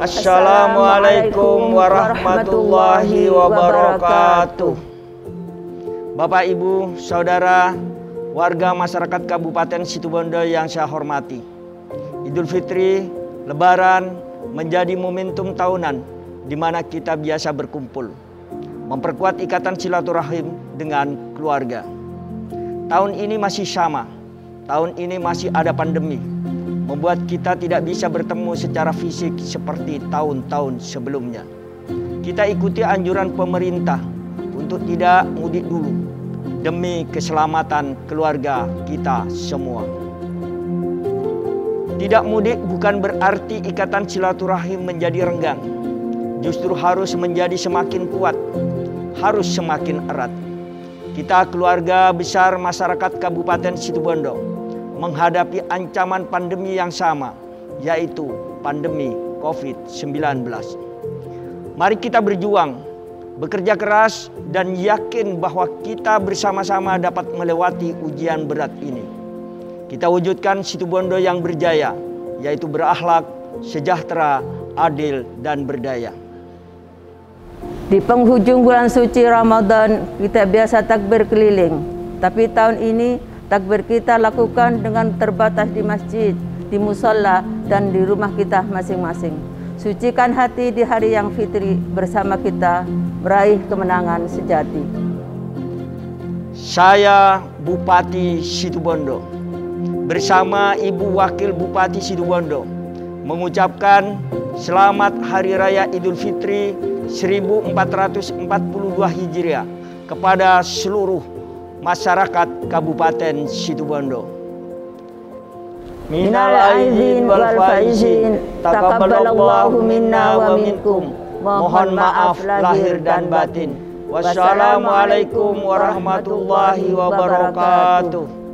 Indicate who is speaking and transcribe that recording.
Speaker 1: Assalamualaikum warahmatullahi wabarakatuh. Bapak, Ibu, Saudara, warga masyarakat Kabupaten Situbondo yang saya hormati. Idul Fitri, Lebaran menjadi momentum tahunan di mana kita biasa berkumpul, memperkuat ikatan silaturahim dengan keluarga. Tahun ini masih sama, tahun ini masih ada pandemi, membuat kita tidak bisa bertemu secara fisik seperti tahun-tahun sebelumnya. Kita ikuti anjuran pemerintah untuk tidak mudik dulu demi keselamatan keluarga kita semua. Tidak mudik bukan berarti ikatan silaturahim menjadi renggang. Justru harus menjadi semakin kuat, harus semakin erat. Kita keluarga besar masyarakat Kabupaten Situbondo menghadapi ancaman pandemi yang sama, yaitu pandemi COVID-19. Mari kita berjuang, bekerja keras, dan yakin bahwa kita bersama-sama dapat melewati ujian berat ini. Kita wujudkan Situbondo yang berjaya, yaitu berakhlak, sejahtera, adil, dan berdaya.
Speaker 2: Di penghujung bulan suci Ramadan, kita biasa takbir keliling. Tapi tahun ini, takbir kita lakukan dengan terbatas di masjid, di musola, dan di rumah kita masing-masing. Sucikan hati di hari yang fitri bersama kita meraih kemenangan sejati.
Speaker 1: Saya Bupati Situbondo bersama Ibu Wakil Bupati Situbondo mengucapkan selamat Hari Raya Idul Fitri 1442 Hijriah kepada seluruh masyarakat Kabupaten Situbondo.
Speaker 2: Minal aizin wal faizin, taqabbalallahu minna wa minkum.
Speaker 1: Mohon maaf lahir dan batin. Wassalamualaikum warahmatullahi wabarakatuh.